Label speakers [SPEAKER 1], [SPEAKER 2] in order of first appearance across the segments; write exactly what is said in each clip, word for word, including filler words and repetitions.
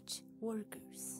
[SPEAKER 1] Light Workers.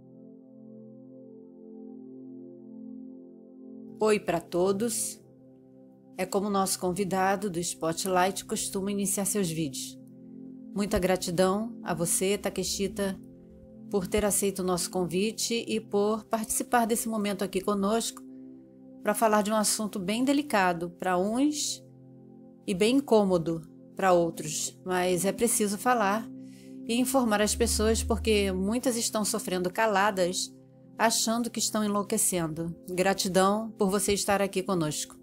[SPEAKER 1] Oi para todos. É como nosso convidado do Spotlight costuma iniciar seus vídeos. Muita gratidão a você, Takeshita, por ter aceito o nosso convite e por participar desse momento aqui conosco para falar de um assunto bem delicado para uns e bem incômodo para outros, mas é preciso falar e informar as pessoas porque muitas estão sofrendo caladas, achando que estão enlouquecendo. Gratidão por você estar aqui conosco.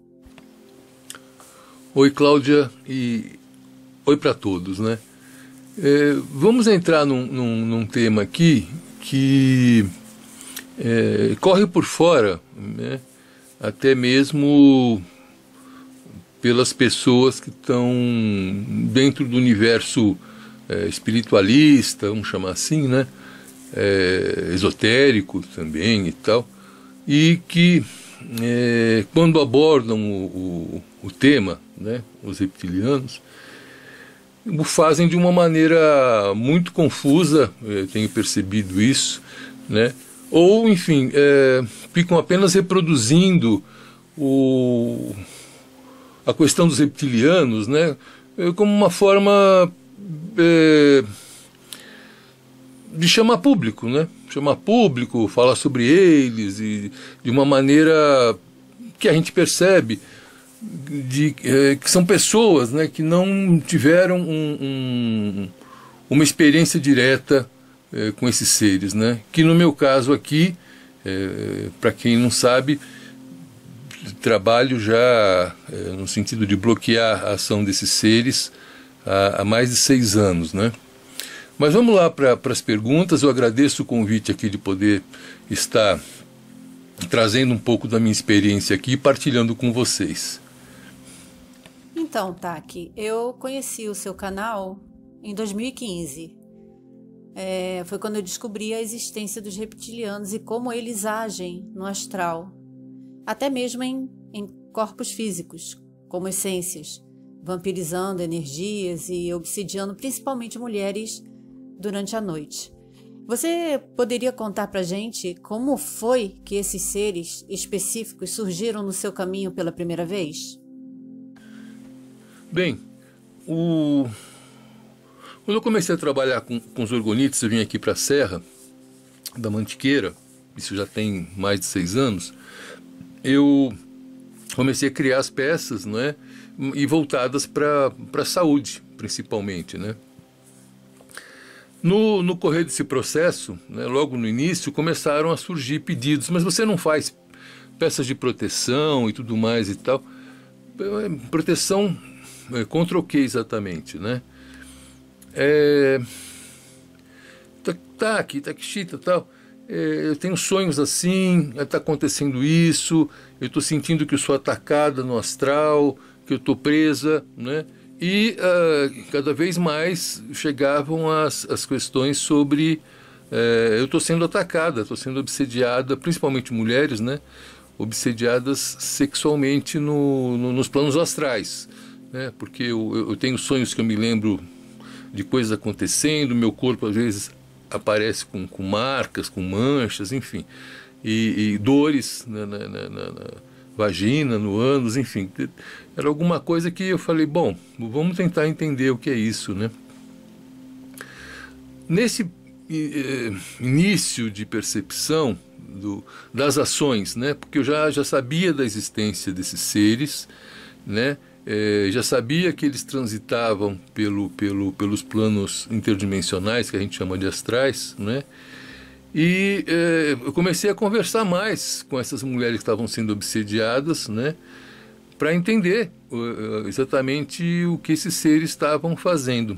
[SPEAKER 2] Oi, Cláudia, e oi para todos, né? É, vamos entrar num, num, num tema aqui que é, corre por fora, né? Até mesmo pelas pessoas que estão dentro do universo é, espiritualista, vamos chamar assim, né? É, esotérico também e tal, e que é, quando abordam o, o, o tema, né, os reptilianos, o fazem de uma maneira muito confusa, eu tenho percebido isso, né, ou enfim, é, ficam apenas reproduzindo o, a questão dos reptilianos, né, como uma forma é, de chamar público, né? Chamar público, falar sobre eles e de uma maneira que a gente percebe de, é, que são pessoas, né, que não tiveram um, um, uma experiência direta é, com esses seres, né? Que no meu caso aqui, é, para quem não sabe, trabalho já é, no sentido de bloquear a ação desses seres há, há mais de seis anos, né? Mas vamos lá para as perguntas. Eu agradeço o convite aqui de poder estar trazendo um pouco da minha experiência aqui e partilhando com vocês.
[SPEAKER 1] Então, Taki, eu conheci o seu canal em dois mil e quinze. É, foi quando eu descobri a existência dos reptilianos e como eles agem no astral, até mesmo em, em corpos físicos, como essências, vampirizando energias e obsidiando principalmente mulheres durante a noite. Você poderia contar pra gente como foi que esses seres específicos surgiram no seu caminho pela primeira vez?
[SPEAKER 2] Bem, o... quando eu comecei a trabalhar com, com os orgonites, eu vim aqui para a Serra da Mantiqueira, isso já tem mais de seis anos, eu comecei a criar as peças, né, e voltadas para a saúde, principalmente, né. No, no correr desse processo, né, logo no início, começaram a surgir pedidos, mas você não faz peças de proteção e tudo mais e tal. Proteção é, contra o que exatamente, né? É, tá, tá aqui, tá aqui, chita, tal. É, eu tenho sonhos assim, está acontecendo isso, eu estou sentindo que eu sou atacada no astral, que eu estou presa, né? E uh, cada vez mais chegavam as, as questões sobre uh, eu estou sendo atacada, estou sendo obsediada, principalmente mulheres, né, obsediadas sexualmente no, no, nos planos astrais, né, porque eu, eu tenho sonhos que eu me lembro de coisas acontecendo, meu corpo às vezes aparece com, com marcas, com manchas, enfim, e, e dores na, na, na, na vagina, no ânus, enfim, era alguma coisa que eu falei, bom, vamos tentar entender o que é isso, né? Nesse eh, início de percepção do, das ações, né? Porque eu já, já sabia da existência desses seres, né? Eh, já sabia que eles transitavam pelo, pelo, pelos planos interdimensionais, que a gente chama de astrais, né? E eh, eu comecei a conversar mais com essas mulheres que estavam sendo obsediadas, né, para entender uh, exatamente o que esses seres estavam fazendo.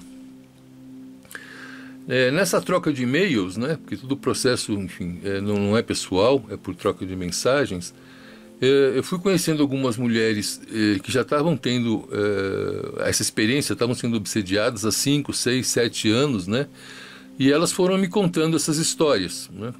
[SPEAKER 2] É, nessa troca de e-mails, né, porque todo o processo, enfim, é, não, não é pessoal, é por troca de mensagens, é, eu fui conhecendo algumas mulheres é, que já estavam tendo é, essa experiência, estavam sendo obsediadas há cinco, seis, sete anos, né? E elas foram me contando essas histórias, né?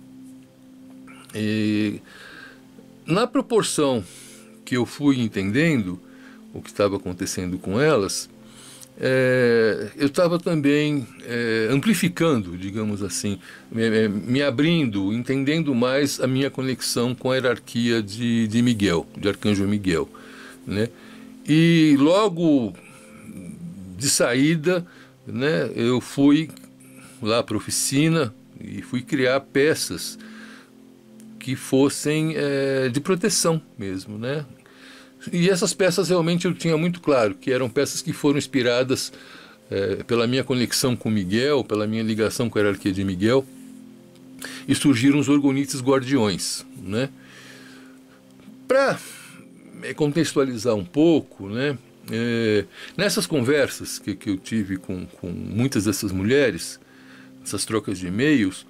[SPEAKER 2] E, na proporção que eu fui entendendo o que estava acontecendo com elas, é, eu estava também é, amplificando, digamos assim, me, me abrindo, entendendo mais a minha conexão com a hierarquia de, de Miguel, de Arcanjo Miguel, né? E logo de saída, né, eu fui lá para a oficina e fui criar peças que fossem é, de proteção mesmo, né? E essas peças realmente eu tinha muito claro que eram peças que foram inspiradas é, pela minha conexão com Miguel, pela minha ligação com a hierarquia de Miguel, e surgiram os Orgonites Guardiões, né? Para contextualizar um pouco, né? É, nessas conversas que, que eu tive com, com muitas dessas mulheres, essas trocas de e-mails,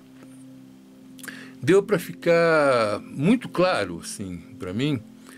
[SPEAKER 2] deu para ficar muito claro, assim, para mim,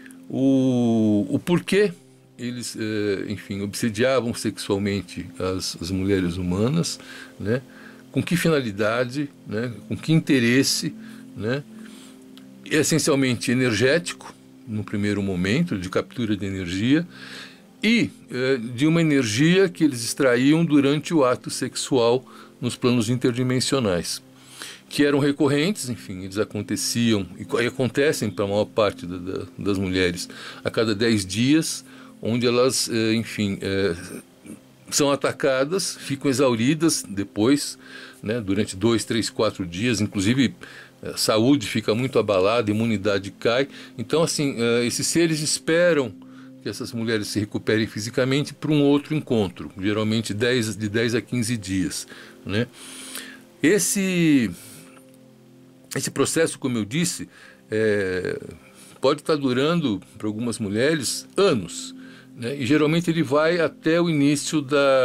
[SPEAKER 2] o, o porquê eles, é, enfim, obsediavam sexualmente as, as mulheres humanas, né? Com que finalidade, né? Com que interesse, né? Essencialmente energético, no primeiro momento, de captura de energia, e é, de uma energia que eles extraíam durante o ato sexual nos planos interdimensionais, que eram recorrentes, enfim, eles aconteciam, e acontecem para a maior parte da, da, das mulheres a cada dez dias, onde elas, é, enfim, é, são atacadas, ficam exauridas depois, né, durante dois, três, quatro dias, inclusive a saúde fica muito abalada, a imunidade cai. Então, assim, é, esses seres esperam que essas mulheres se recuperem fisicamente para um outro encontro, geralmente dez, de dez a quinze dias, né? Esse... Esse processo, como eu disse, é, pode estar durando, para algumas mulheres, anos, né? E geralmente ele vai até o início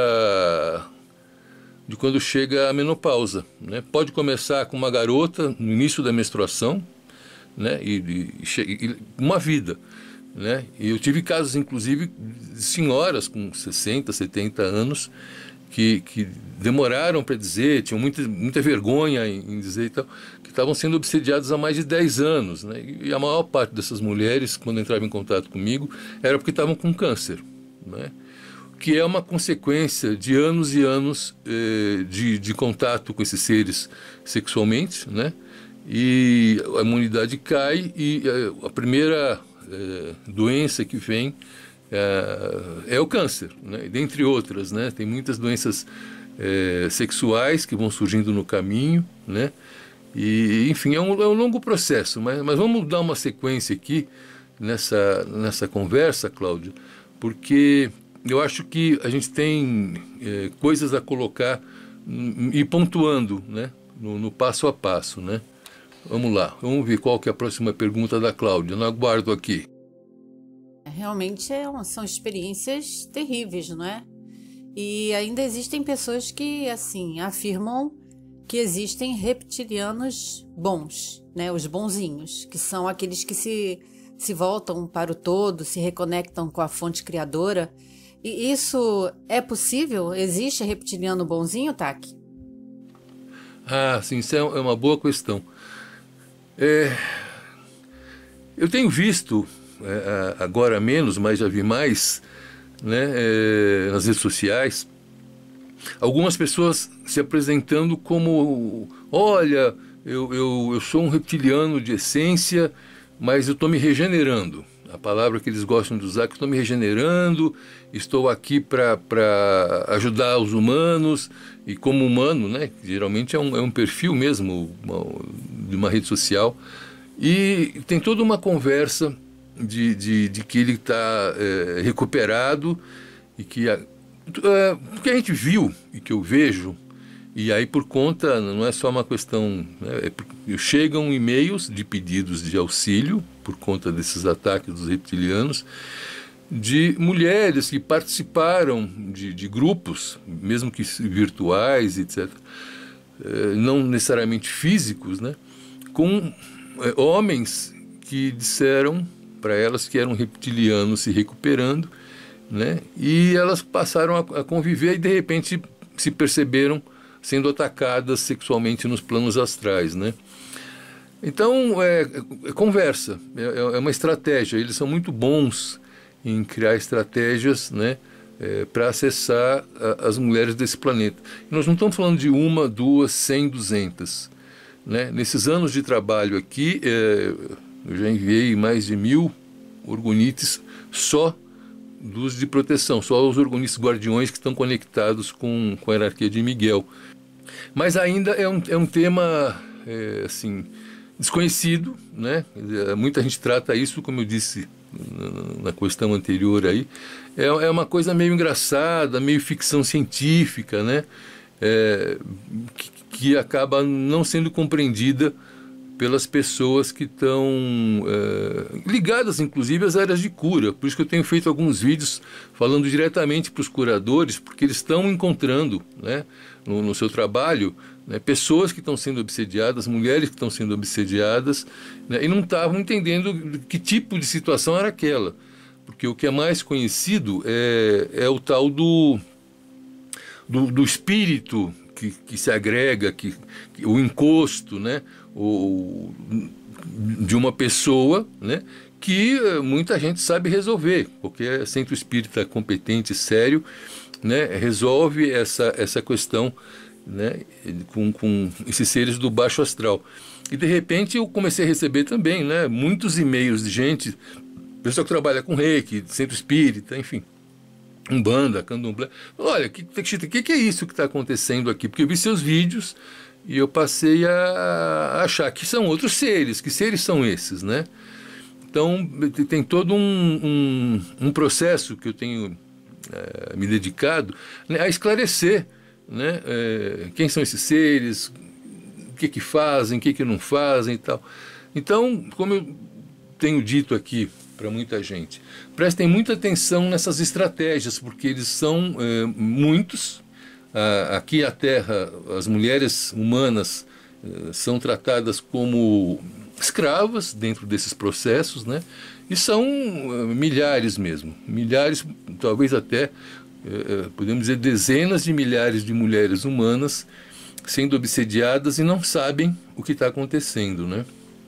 [SPEAKER 2] da, de quando chega a menopausa, né? Pode começar com uma garota no início da menstruação, né? E, e, e uma vida, né? E eu tive casos, inclusive, de senhoras com sessenta, setenta anos que, que demoraram para dizer, tinham muita, muita vergonha em, em dizer e tal, que estavam sendo obsediadas há mais de dez anos, né? E a maior parte dessas mulheres, quando entravam em contato comigo, era porque estavam com câncer, né? Que é uma consequência de anos e anos eh, de, de contato com esses seres sexualmente, né? E a imunidade cai e eh, a primeira eh, doença que vem eh, é o câncer, né? Dentre outras, né? Tem muitas doenças eh, sexuais que vão surgindo no caminho, né? E, enfim, é um, é um longo processo, mas, mas vamos dar uma sequência aqui nessa, nessa conversa, Cláudio, porque eu acho que a gente tem é, coisas a colocar e pontuando, né, no, no passo a passo, né? Vamos lá, vamos ver qual que é a próxima pergunta da Cláudia. Eu aguardo aqui.
[SPEAKER 1] Realmente é, são experiências terríveis, não é? E ainda existem pessoas que, assim, afirmam que existem reptilianos bons, né? Os bonzinhos, que são aqueles que se, se voltam para o todo, se reconectam com a fonte criadora. E isso é possível? Existe reptiliano bonzinho, Taki?
[SPEAKER 2] Ah, sim, isso é uma boa questão. É, eu tenho visto, é, agora menos, mas já vi mais, né, é, nas redes sociais, algumas pessoas se apresentando como, olha, eu, eu, eu sou um reptiliano de essência, mas eu estou me regenerando. A palavra que eles gostam de usar, que estou me regenerando, estou aqui para ajudar os humanos, e como humano, né, geralmente é um, é um perfil mesmo uma, de uma rede social, e tem toda uma conversa de, de, de que ele está é, recuperado, e que a, é, o que a gente viu e que eu vejo, e aí por conta, não é só uma questão, né, é, chegam e-mails de pedidos de auxílio por conta desses ataques dos reptilianos, de mulheres que participaram de, de grupos, mesmo que virtuais, etcétera, é, não necessariamente físicos, né, com é, homens que disseram para elas que eram reptilianos se recuperando, né, e elas passaram a, a conviver e de repente se perceberam sendo atacadas sexualmente nos planos astrais, né? Então, é, é conversa, é, é uma estratégia. Eles são muito bons em criar estratégias, né, é, para acessar a, as mulheres desse planeta. E nós não estamos falando de uma, duas, cem, duzentas. Né? Nesses anos de trabalho aqui, é, eu já enviei mais de mil orgonites só dos de proteção, só os orgonites guardiões que estão conectados com, com a hierarquia de Miguel. Mas ainda é um, é um tema é, assim, desconhecido, né? Muita gente trata isso, como eu disse na, na questão anterior aí, é, é uma coisa meio engraçada, meio ficção científica, né? É, que, que acaba não sendo compreendida pelas pessoas que estão é, ligadas, inclusive, às áreas de cura. Por isso que eu tenho feito alguns vídeos falando diretamente para os curadores, porque eles estão encontrando, né, no, no seu trabalho, né, pessoas que estão sendo obsediadas, mulheres que estão sendo obsediadas, né, e não estavam entendendo que tipo de situação era aquela. Porque o que é mais conhecido é, é o tal do, do, do espírito que, que se agrega, que, que, o encosto, né, ou de uma pessoa, né, que muita gente sabe resolver. Qualquer centro espírita competente, sério, né, resolve essa, essa questão, né, com, com esses seres do baixo astral. E de repente eu comecei a receber também, né, muitos e-mails de gente, pessoal que trabalha com reiki, centro espírita, enfim, umbanda, candomblé. Olha, o que, que, que é isso que está acontecendo aqui? Porque eu vi seus vídeos e eu passei a achar que são outros seres. Que seres são esses, né? Então, tem todo um, um, um processo que eu tenho é, me dedicado, né, a esclarecer, né, é, quem são esses seres, o que que fazem, o que que não fazem e tal. Então, como eu tenho dito aqui para muita gente, prestem muita atenção nessas estratégias, porque eles são é, muitos. Ah, aqui a Terra, as mulheres humanas eh, são tratadas como escravas dentro desses processos, né? E são eh, milhares mesmo, milhares, talvez até, eh, podemos dizer, dezenas de milhares de mulheres humanas sendo obsediadas e não sabem o que está acontecendo, né?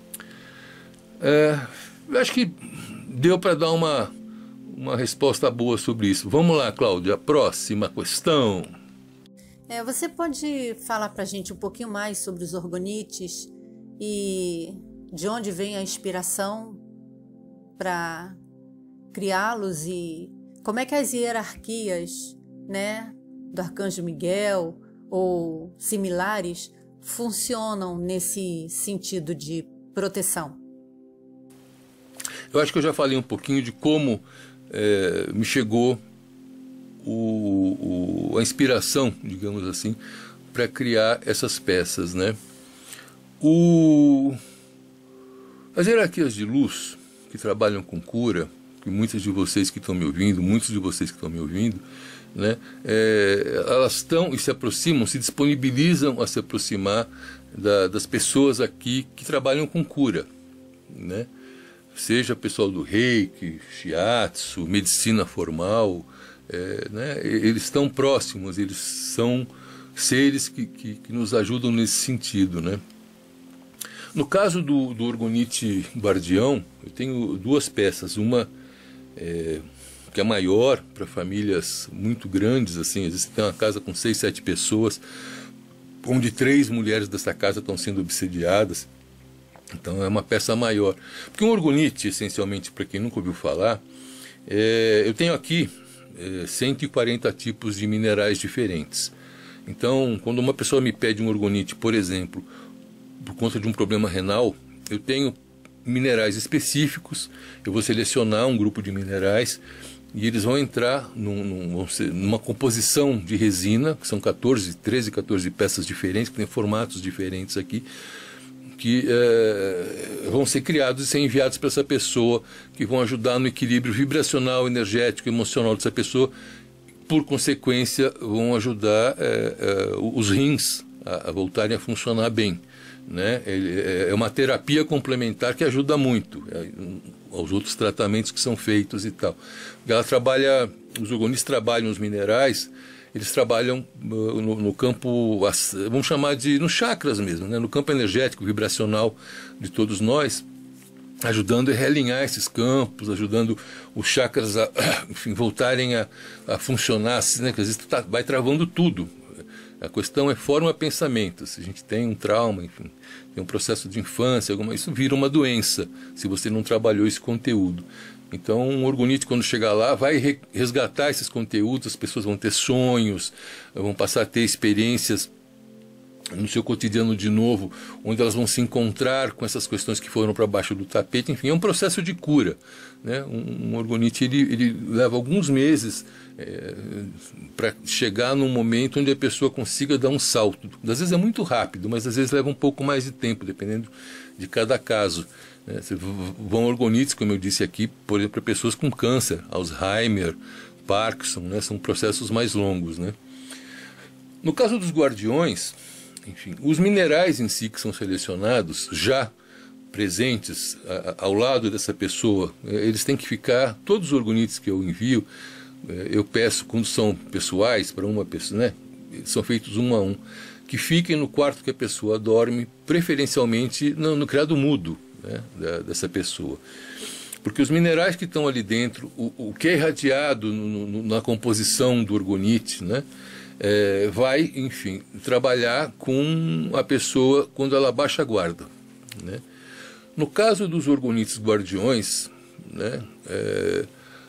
[SPEAKER 2] É, eu acho que deu para dar uma, uma resposta boa sobre isso. Vamos lá, Cláudia, a próxima questão.
[SPEAKER 1] É, você pode falar para a gente um pouquinho mais sobre os orgonites e de onde vem a inspiração para criá-los e como é que as hierarquias, né, do Arcanjo Miguel ou similares funcionam nesse sentido de proteção?
[SPEAKER 2] Eu acho que eu já falei um pouquinho de como é, me chegou O, o, a inspiração, digamos assim, para criar essas peças, né? O, as hierarquias de luz que trabalham com cura, que muitas de vocês que estão me ouvindo, muitos de vocês que estão me ouvindo, né? É, elas estão e se aproximam, se disponibilizam a se aproximar da, das pessoas aqui que trabalham com cura, né? Seja pessoal do reiki, shiatsu, medicina formal. É, né, eles estão próximos, eles são seres que, que, que nos ajudam nesse sentido, né? No caso do, do orgonite guardião, eu tenho duas peças, uma é, que é maior para famílias muito grandes, assim, às vezes tem uma casa com seis, sete pessoas, onde três mulheres dessa casa estão sendo obsediadas, então é uma peça maior. Porque um orgonite, essencialmente, para quem nunca ouviu falar, é, eu tenho aqui cento e quarenta tipos de minerais diferentes. Então, quando uma pessoa me pede um orgonite, por exemplo, por conta de um problema renal, eu tenho minerais específicos, eu vou selecionar um grupo de minerais e eles vão entrar num, num, vão ser, numa composição de resina, que são quatorze, treze, quatorze peças diferentes, que tem formatos diferentes aqui, que é, vão ser criados e ser enviados para essa pessoa, que vão ajudar no equilíbrio vibracional, energético, emocional dessa pessoa, por consequência vão ajudar é, é, os rins a, a voltarem a funcionar bem, né? É, é uma terapia complementar que ajuda muito é, aos outros tratamentos que são feitos e tal. Ela trabalha, os orgonites trabalham os minerais. Eles trabalham uh, no, no campo, vamos chamar de, nos chakras mesmo, né? No campo energético, vibracional de todos nós. ajudando a realinhar esses campos, ajudando os chakras a, enfim, voltarem a, a funcionar, assim, né? Que às vezes tá, vai travando tudo. A questão é forma-pensamento. Se a gente tem um trauma, enfim, tem um processo de infância, alguma, isso vira uma doença, se você não trabalhou esse conteúdo. Então, um orgonite, quando chegar lá, vai resgatar esses conteúdos, as pessoas vão ter sonhos, vão passar a ter experiências no seu cotidiano de novo, onde elas vão se encontrar com essas questões que foram para baixo do tapete. Enfim, é um processo de cura, né? Um, um orgonite, ele, ele leva alguns meses é, para chegar num momento onde a pessoa consiga dar um salto. Às vezes é muito rápido, mas às vezes leva um pouco mais de tempo, dependendo de cada caso. Né? Vão orgonites, como eu disse aqui, por exemplo, para pessoas com câncer, Alzheimer, Parkinson, né? São processos mais longos, né? No caso dos guardiões, enfim, os minerais em si que são selecionados, já presentes a, a, ao lado dessa pessoa, eles têm que ficar, todos os orgonites que eu envio, eu peço, quando são pessoais, para uma pessoa, né, são feitos um a um, que fiquem no quarto que a pessoa dorme, preferencialmente no, no criado mudo, né, da, dessa pessoa. Porque os minerais que estão ali dentro, o, o que é irradiado no, no, na composição do orgonite, né, É, vai, enfim, trabalhar com a pessoa quando ela baixa a guarda, né? No caso dos orgonites guardiões, né, é,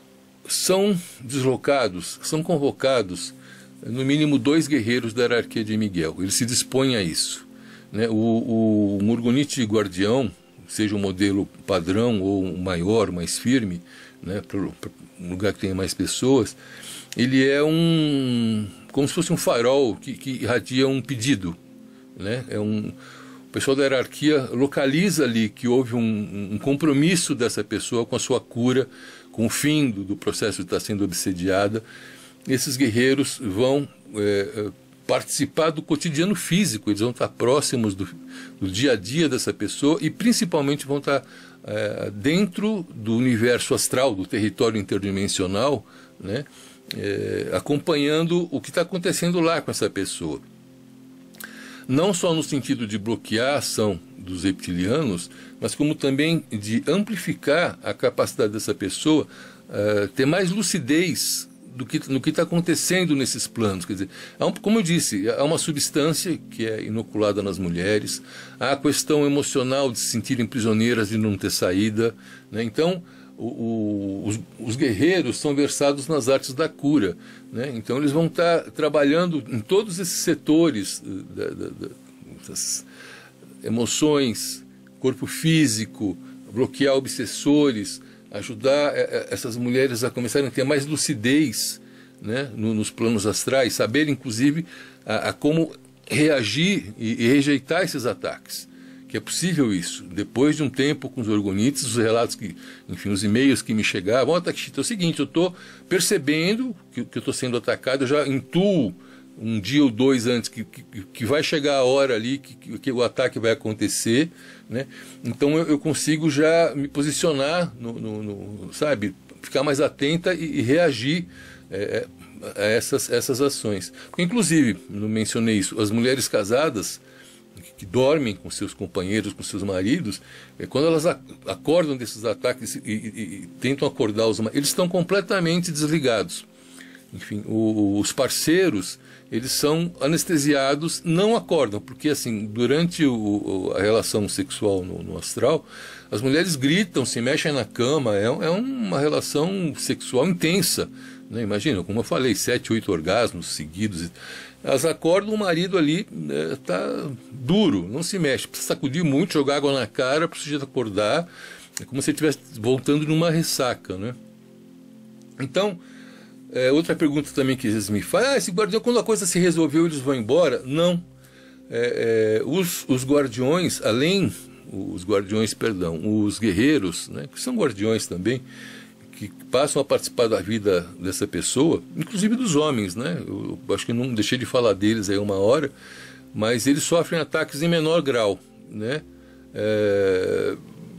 [SPEAKER 2] são deslocados, são convocados, no mínimo, dois guerreiros da hierarquia de Miguel. Ele se dispõe a isso, né? O, o, um orgonite guardião, seja um modelo padrão ou um maior, mais firme, né, para um lugar que tenha mais pessoas, ele é um... como se fosse um farol que, que irradia um pedido, né? É um, o pessoal da hierarquia localiza ali que houve um, um compromisso dessa pessoa com a sua cura, com o fim do, do processo de estar sendo obsediada. Esses guerreiros vão é, participar do cotidiano físico, eles vão estar próximos do, do dia a dia dessa pessoa e principalmente vão estar é, dentro do universo astral, do território interdimensional, né? É, acompanhando o que está acontecendo lá com essa pessoa. Não só no sentido de bloquear a ação dos reptilianos, mas como também de amplificar a capacidade dessa pessoa uh, ter mais lucidez do que, no que está acontecendo nesses planos. Quer dizer, há um, como eu disse, há uma substância que é inoculada nas mulheres, há a questão emocional de se sentirem prisioneiras e não ter saída, né? Então, O, o, os, os guerreiros são versados nas artes da cura, né? Então eles vão estar trabalhando em todos esses setores da, da, da, das emoções, corpo físico, bloquear obsessores, ajudar essas mulheres a começarem a ter mais lucidez, né, no, nos planos astrais, saber inclusive a, a como reagir e, e rejeitar esses ataques. Que é possível isso. Depois de um tempo com os orgonites, os relatos que, enfim, os e-mails que me chegavam, ó, Takeshita, é o seguinte, eu estou percebendo que, que eu estou sendo atacado, eu já intuo um dia ou dois antes que, que, que vai chegar a hora ali que, que, que o ataque vai acontecer, né? Então eu, eu consigo já me posicionar, no, no, no, sabe, ficar mais atenta e, e reagir é, a essas, essas ações. Porque, inclusive, não mencionei isso, as mulheres casadas que dormem com seus companheiros, com seus maridos, é, quando elas acordam desses ataques e, e, e tentam acordar os maridos, eles estão completamente desligados. Enfim, o, os parceiros, eles são anestesiados, não acordam, porque assim, durante o, a relação sexual no, no astral, as mulheres gritam, se mexem na cama, é, é uma relação sexual intensa, né? Imagina, como eu falei, sete, oito orgasmos seguidos. Elas acordam, o marido ali está né, duro, não se mexe, precisa sacudir muito, jogar água na cara para o sujeito acordar, é como se ele estivesse voltando numa ressaca, né? Então, é, outra pergunta também que eles me fazem, ah, esse guardião, quando a coisa se resolveu, eles vão embora? Não. É, é, os, os guardiões, além, os guardiões, perdão, os guerreiros, né, que são guardiões também, que passam a participar da vida dessa pessoa, inclusive dos homens, né? Eu acho que não deixei de falar deles aí uma hora, mas eles sofrem ataques em menor grau, né? É...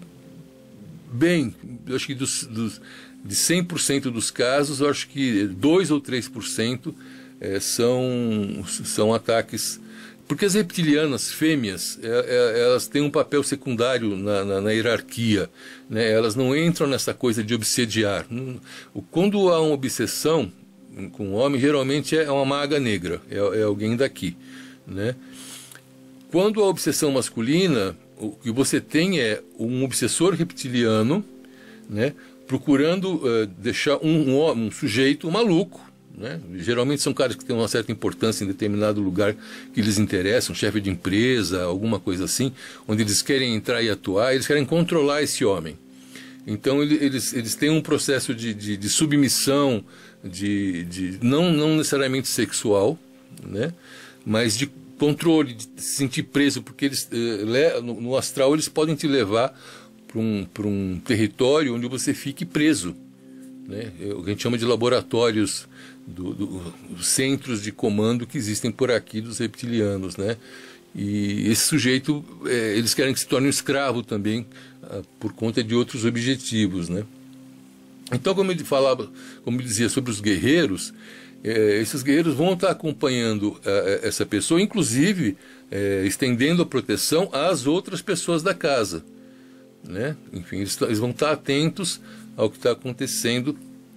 [SPEAKER 2] Bem, eu acho que dos, dos, de cem por cento dos casos, eu acho que dois ou três por cento é, são, são ataques... porque as reptilianas fêmeas, é, é, elas têm um papel secundário na, na, na hierarquia, né? Elas não entram nessa coisa de obsediar. Quando há uma obsessão com o homem, geralmente é uma maga negra, é, é alguém daqui, né? Quando a obsessão masculina, o que você tem é um obsessor reptiliano, né, procurando uh, deixar um, um, um sujeito maluco, né? Geralmente são caras que têm uma certa importância em determinado lugar que lhes interessa, um chefe de empresa, alguma coisa assim, onde eles querem entrar e atuar, eles querem controlar esse homem. Então eles, eles têm um processo de, de, de submissão, de, de não, não necessariamente sexual, né? Mas de controle, de se sentir preso, porque eles, eh, no, no astral eles podem te levar para um, para um território onde você fique preso, né? O que a gente chama de laboratórios, do, do, dos centros de comando que existem por aqui dos reptilianos, né? E esse sujeito, é, eles querem que se torne um escravo também, ah, por conta de outros objetivos, né? Então, como ele falava, como ele dizia sobre os guerreiros, é, esses guerreiros vão estar acompanhando ah, essa pessoa, inclusive é, estendendo a proteção às outras pessoas da casa, né? Enfim, eles, eles vão estar atentos ao que está acontecendo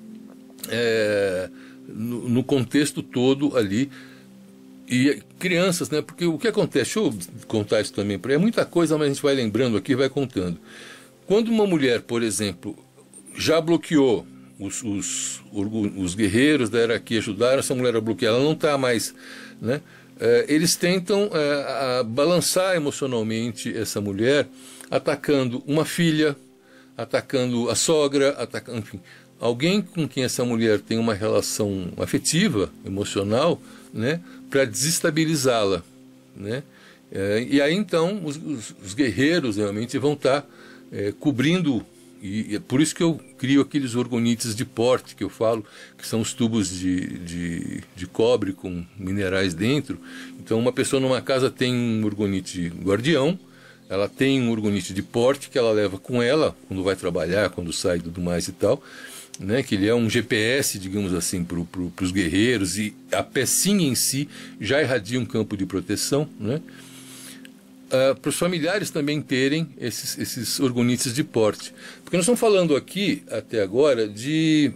[SPEAKER 2] é, no, no contexto todo ali. E crianças, né? Porque o que acontece, deixa eu contar isso também, porque é muita coisa, mas a gente vai lembrando aqui e vai contando. Quando uma mulher, por exemplo, já bloqueou, os, os, os guerreiros da hierarquia ajudaram essa mulher a bloquear, ela não está mais, né? É, eles tentam é, a balançar emocionalmente essa mulher, atacando uma filha, atacando a sogra, atacando, enfim, alguém com quem essa mulher tem uma relação afetiva, emocional, né, para desestabilizá-la, né? É, e aí então os, os, os guerreiros realmente vão estar tá, é, cobrindo, e, e é por isso que eu crio aqueles orgonites de porte que eu falo, que são os tubos de, de, de cobre com minerais dentro. Então uma pessoa numa casa tem um orgonite guardião, ela tem um orgonite de porte que ela leva com ela quando vai trabalhar, quando sai e tudo mais e tal, né, que ele é um G P S, digamos assim, para pro, os guerreiros, e a pecinha em si já irradia um campo de proteção, né, uh, para os familiares também terem esses, esses orgonites de porte. Porque nós estamos falando aqui, até agora, de,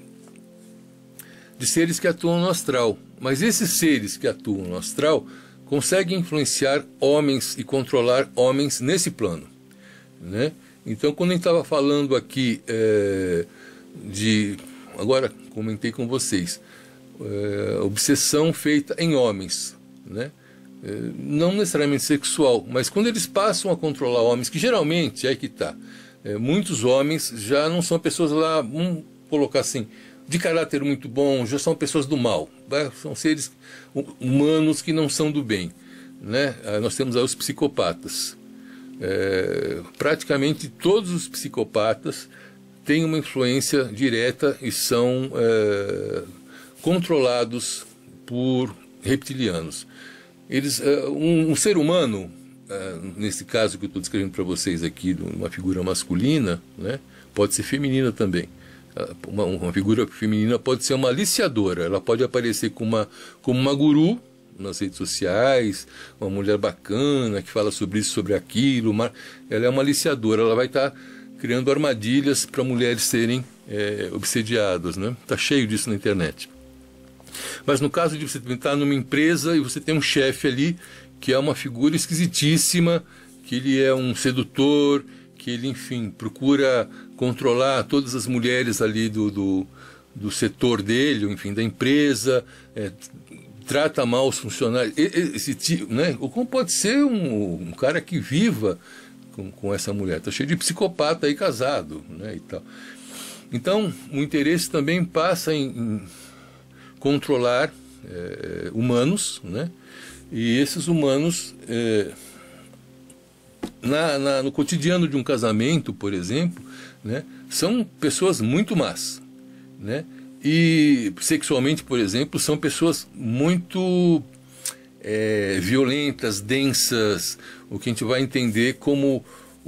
[SPEAKER 2] de seres que atuam no astral, mas esses seres que atuam no astral conseguem influenciar homens e controlar homens nesse plano, né? Então, quando a gente estava falando aqui é, de, agora comentei com vocês, é, obsessão feita em homens, né? É, não necessariamente sexual, mas quando eles passam a controlar homens, que geralmente, é que está, é, muitos homens já não são pessoas lá, vamos colocar assim, de caráter muito bom, já são pessoas do mal, né? São seres humanos que não são do bem, né? Nós temos aí os psicopatas. É, praticamente todos os psicopatas têm uma influência direta e são é, controlados por reptilianos. Eles, é, um, um ser humano, é, nesse caso que eu estou descrevendo para vocês aqui, uma figura masculina, né? Pode ser feminina também. Uma, uma figura feminina pode ser uma aliciadora, ela pode aparecer como uma, como uma guru nas redes sociais, uma mulher bacana que fala sobre isso, sobre aquilo, uma, ela é uma aliciadora, ela vai estar tá criando armadilhas para mulheres serem é, obsediadas, né? Está cheio disso na internet. Mas no caso de você estar numa empresa e você tem um chefe ali que é uma figura esquisitíssima, que ele é um sedutor, que ele, enfim, procura controlar todas as mulheres ali do, do, do setor dele, enfim, da empresa, é, trata mal os funcionários, esse tipo, né? Ou como pode ser um, um cara que viva com, com essa mulher, está cheio de psicopata aí casado, né, e tal. Então, o interesse também passa em, em controlar é, humanos, né? E esses humanos, é, na, na, no cotidiano de um casamento, por exemplo, né, são pessoas muito más, né? E sexualmente, por exemplo, são pessoas muito é, violentas, densas, o que a gente vai entender como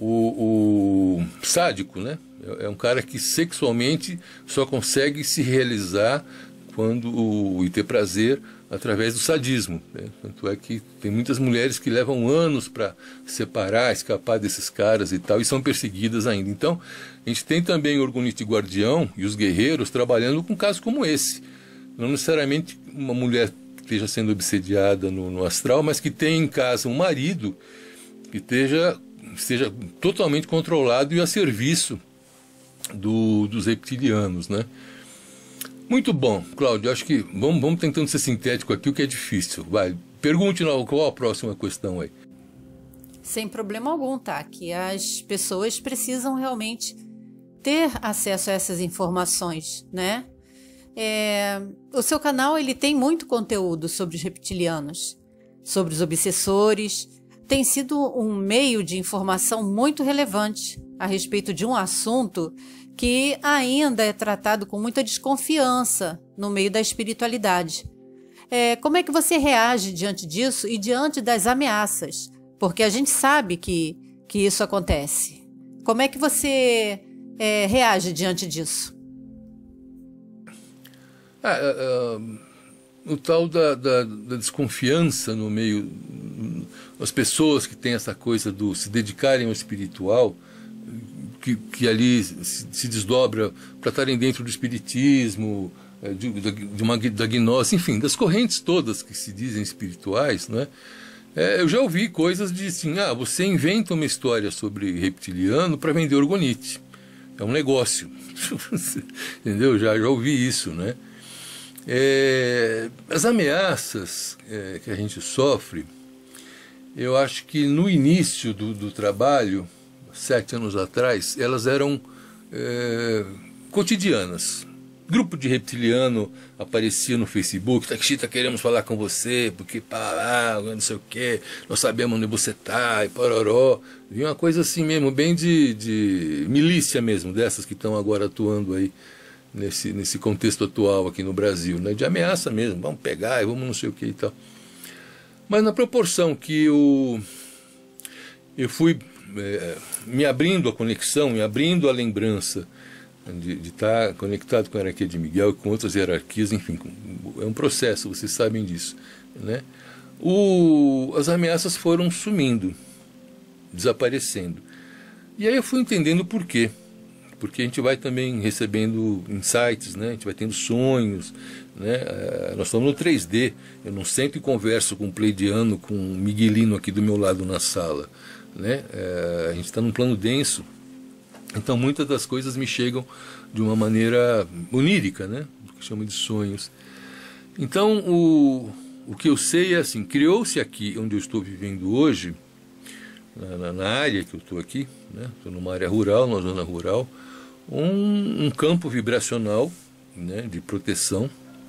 [SPEAKER 2] o, o sádico, né? É um cara que sexualmente só consegue se realizar quando o, e ter prazer através do sadismo, né? Tanto é que tem muitas mulheres que levam anos para separar, escapar desses caras e tal, e são perseguidas ainda. Então, a gente tem também o Orgonite Guardião e os guerreiros trabalhando com casos como esse. Não necessariamente uma mulher que esteja sendo obsediada no, no astral, mas que tem em casa um marido que esteja, esteja totalmente controlado e a serviço do, dos reptilianos, né? Muito bom, Cláudio, acho que vamos, vamos tentando ser sintético aqui, o que é difícil. Vai, pergunte qual a próxima questão aí.
[SPEAKER 1] Sem problema algum, tá? Que as pessoas precisam realmente ter acesso a essas informações, né? É, o seu canal ele tem muito conteúdo sobre os reptilianos, sobre os obsessores. Tem sido um meio de informação muito relevante a respeito de um assunto que ainda é tratado com muita desconfiança no meio da espiritualidade. É, como é que você reage diante disso e diante das ameaças? Porque a gente sabe que, que isso acontece. Como é que você é, reage diante disso?
[SPEAKER 2] Ah, uh, uh, o tal da, da, da desconfiança no meio, as pessoas que têm essa coisa do se dedicarem ao espiritual, que, que ali se, se desdobra para estarem dentro do espiritismo, de, de uma da gnose, enfim, das correntes todas que se dizem espirituais, não é? É, eu já ouvi coisas de assim, ah, você inventa uma história sobre reptiliano para vender orgonite. É um negócio. Entendeu? Já, já ouvi isso, né? É, as ameaças é, que a gente sofre, eu acho que no início do, do trabalho, sete anos atrás, elas eram é, cotidianas. Grupo de reptiliano aparecia no Facebook, Takeshita, queremos falar com você, porque pá, não sei o que, nós sabemos onde você está, e pororó. Vinha uma coisa assim mesmo, bem de, de milícia mesmo, dessas que estão agora atuando aí nesse, nesse contexto atual aqui no Brasil, né? De ameaça mesmo, vamos pegar e vamos não sei o que e tal. Mas na proporção que eu, eu fui é, me abrindo a conexão, me abrindo a lembrança de, de estar conectado com a hierarquia de Miguel e com outras hierarquias, enfim, é um processo, vocês sabem disso, né? O, as ameaças foram sumindo, desaparecendo. E aí eu fui entendendo por quê. Porque a gente vai também recebendo insights, né? A gente vai tendo sonhos, né? Uh, nós estamos no três D, eu não sento e converso com um pleidiano, com um miguelino aqui do meu lado na sala, né? Uh, a gente está num plano denso, então muitas das coisas me chegam de uma maneira onírica, né? O que chama de sonhos. Então o, o que eu sei é assim, criou-se aqui onde eu estou vivendo hoje, na, na área que eu estou aqui, né? Estou numa área rural, numa zona rural, um, um campo vibracional, né? De proteção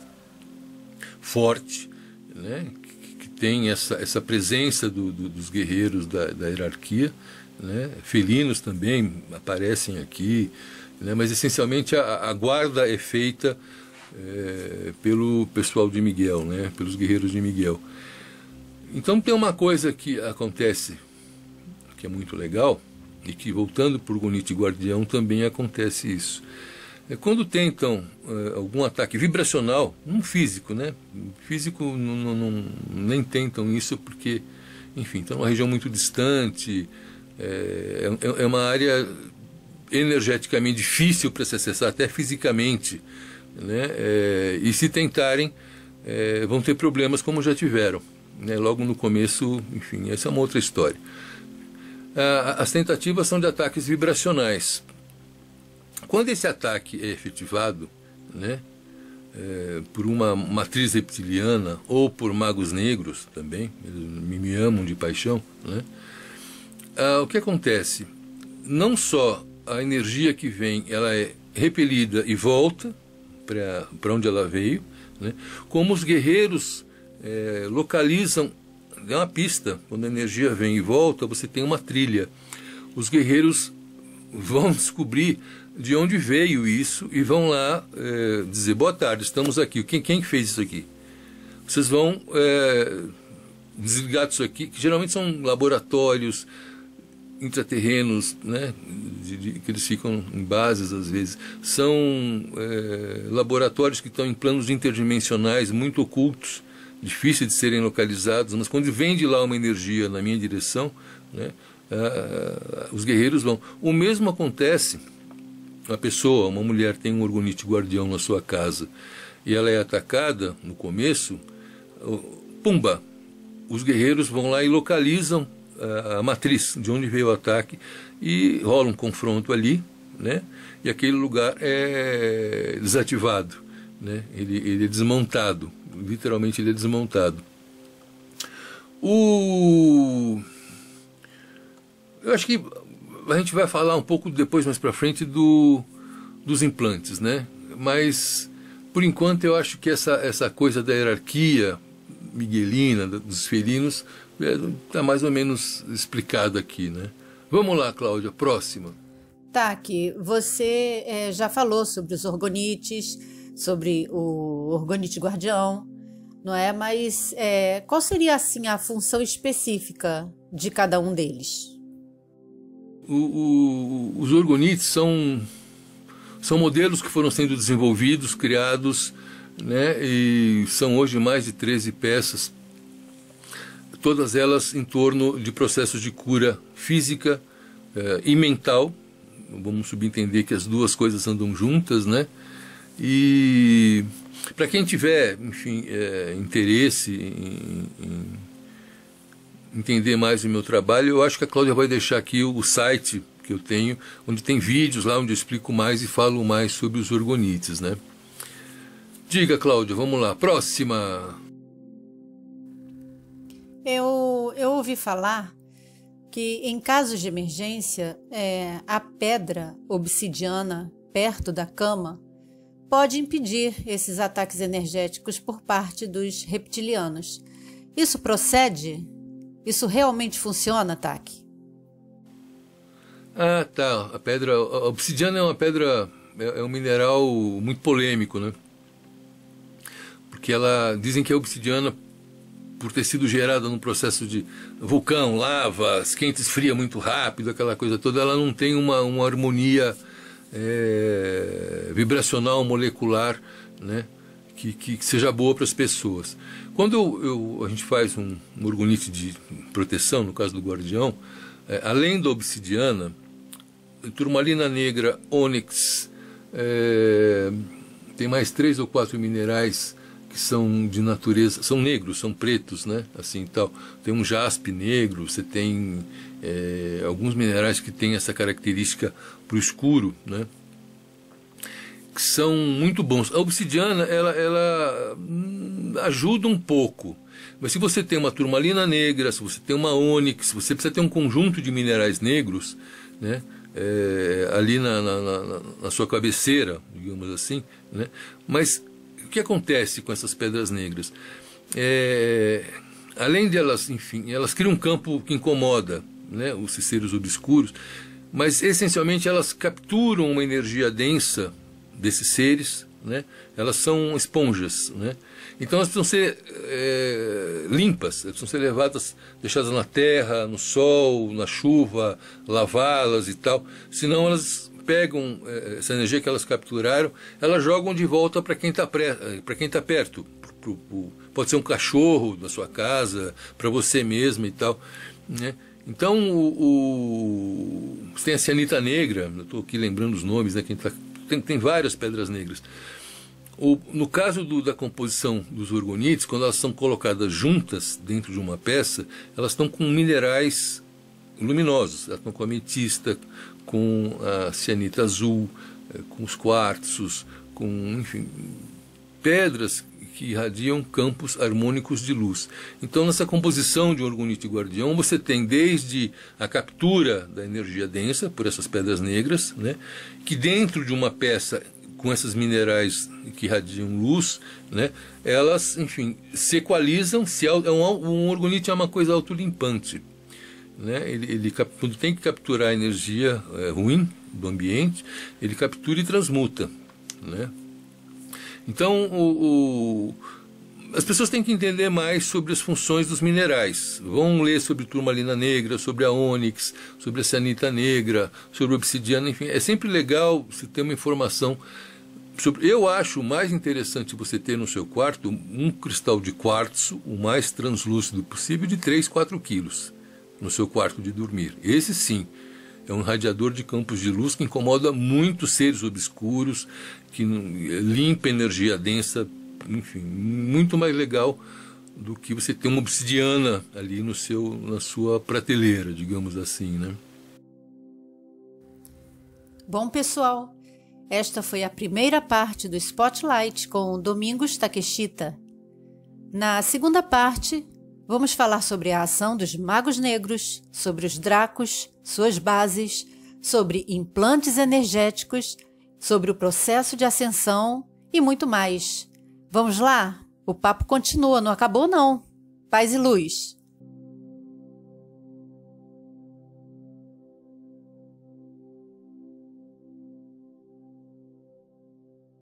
[SPEAKER 2] forte, né? que, que tem essa, essa presença do, do, dos guerreiros da, da hierarquia, né? Felinos também aparecem aqui, né? Mas essencialmente a, a guarda é feita é, pelo pessoal de Miguel, né? Pelos guerreiros de Miguel. Então tem uma coisa que acontece que é muito legal, e que voltando para o Orgonite Guardião também acontece isso. É quando tentam é, algum ataque vibracional, não físico, né? Físico não, não, não, nem tentam isso porque, enfim, está numa região muito distante, é, é, é uma área energeticamente difícil para se acessar, até fisicamente, né? É, e se tentarem, é, vão ter problemas como já tiveram, né? Logo no começo, enfim, essa é uma outra história. As tentativas são de ataques vibracionais. Quando esse ataque é efetivado, né, é, por uma matriz reptiliana ou por magos negros também, eles me, me amam de paixão, né, ah, o que acontece? Não só a energia que vem ela é repelida e volta para onde ela veio, né, como os guerreiros é, localizam. É uma pista, quando a energia vem e volta, você tem uma trilha. Os guerreiros vão descobrir de onde veio isso e vão lá é, dizer, boa tarde, estamos aqui. Quem, quem fez isso aqui? Vocês vão é, desligar disso aqui, que geralmente são laboratórios intraterrenos, né, de, de, que eles ficam em bases às vezes, são é, laboratórios que estão em planos interdimensionais muito ocultos, difíceis de serem localizados, mas quando vem de lá uma energia na minha direção, né, ah, os guerreiros vão. O mesmo acontece, uma pessoa, uma mulher tem um orgonite guardião na sua casa e ela é atacada no começo, pumba, os guerreiros vão lá e localizam a, a matriz de onde veio o ataque e rola um confronto ali, né, e aquele lugar é desativado, né, ele, ele é desmontado, literalmente ele é desmontado. O... Eu acho que a gente vai falar um pouco depois, mais para frente, do, dos implantes, né? Mas, por enquanto, eu acho que essa, essa coisa da hierarquia miguelina, dos felinos, está mais ou menos explicado aqui, né? Vamos lá, Cláudia, próxima.
[SPEAKER 1] Taki, você é, já falou sobre os orgonites, sobre o orgonite guardião, não é? Mas é, qual seria, assim, a função específica de cada um deles?
[SPEAKER 2] O, o, os orgonites são, são modelos que foram sendo desenvolvidos, criados, né, e são hoje mais de treze peças, todas elas em torno de processos de cura física eh, e mental. Vamos subentender que as duas coisas andam juntas, né? E para quem tiver, enfim, é, interesse em, em entender mais o meu trabalho, eu acho que a Cláudia vai deixar aqui o, o site que eu tenho, onde tem vídeos lá onde eu explico mais e falo mais sobre os orgonites, né? Diga, Cláudia, vamos lá, próxima.
[SPEAKER 1] Eu, eu ouvi falar que em casos de emergência, é, a pedra obsidiana perto da cama pode impedir esses ataques energéticos por parte dos reptilianos. Isso procede? Isso realmente funciona, Taki?
[SPEAKER 2] Ah, tá. A pedra, a obsidiana é uma pedra, é, é um mineral muito polêmico, né? Porque ela, dizem que a obsidiana, por ter sido gerada num processo de vulcão, lava, esquenta, esfria muito rápido, aquela coisa toda, ela não tem uma, uma harmonia é, vibracional, molecular, né, que, que seja boa para as pessoas. Quando eu, eu, a gente faz um, um orgonite de proteção, no caso do guardião, é, além da obsidiana, turmalina negra, ônix, é, tem mais três ou quatro minerais que são de natureza, são negros, são pretos, né, assim tal. Tem um jaspe negro, você tem é, alguns minerais que têm essa característica para o escuro, né, que são muito bons. A obsidiana, ela, ela hum, ajuda um pouco, mas se você tem uma turmalina negra, se você tem uma ônix, você precisa ter um conjunto de minerais negros, né, é, ali na, na, na, na sua cabeceira, digamos assim, né, mas o que acontece com essas pedras negras? É, além de elas, enfim, elas criam um campo que incomoda, né, os ciceiros obscuros, mas essencialmente elas capturam uma energia densa desses seres, né, elas são esponjas, né, então elas precisam ser é, limpas, elas precisam ser levadas, deixadas na terra, no sol, na chuva, lavá-las e tal, senão elas pegam essa energia que elas capturaram, elas jogam de volta para quem está para quem tá perto. Pro, pro, pode ser um cachorro da sua casa, para você mesmo e tal, né? Então, o, o, você tem a cianita negra, eu estou aqui lembrando os nomes, né? Quem tá, tem, tem várias pedras negras. O, no caso do, da composição dos orgonites, quando elas são colocadas juntas dentro de uma peça, elas estão com minerais luminosos, elas estão com ametista, com a cianita azul, com os quartzos, com, enfim, pedras que irradiam campos harmônicos de luz. Então, nessa composição de um orgonite guardião, você tem desde a captura da energia densa por essas pedras negras, né, que dentro de uma peça com esses minerais que irradiam luz, né, elas, enfim, se equalizam, se, é um, um orgonite é uma coisa autolimpante. Né? Ele, ele quando tem que capturar a energia é, ruim do ambiente, ele captura e transmuta, né? Então, o, o, as pessoas têm que entender mais sobre as funções dos minerais. Vão ler sobre turmalina negra, sobre a ônix, sobre a cianita negra, sobre a obsidiana, enfim. É sempre legal você ter uma informação sobre... Eu acho mais interessante você ter no seu quarto um cristal de quartzo, o mais translúcido possível, de três, quatro quilos, no seu quarto de dormir. Esse sim é um radiador de campos de luz que incomoda muito seres obscuros, que limpa energia densa, enfim, muito mais legal do que você ter uma obsidiana ali no seu, na sua prateleira, digamos assim, né?
[SPEAKER 1] Bom, pessoal, esta foi a primeira parte do Spotlight com o Domingos Takeshita. Na segunda parte, vamos falar sobre a ação dos magos negros, sobre os dracos, suas bases, sobre implantes energéticos, sobre o processo de ascensão e muito mais. Vamos lá? O papo continua, não acabou não. Paz e luz!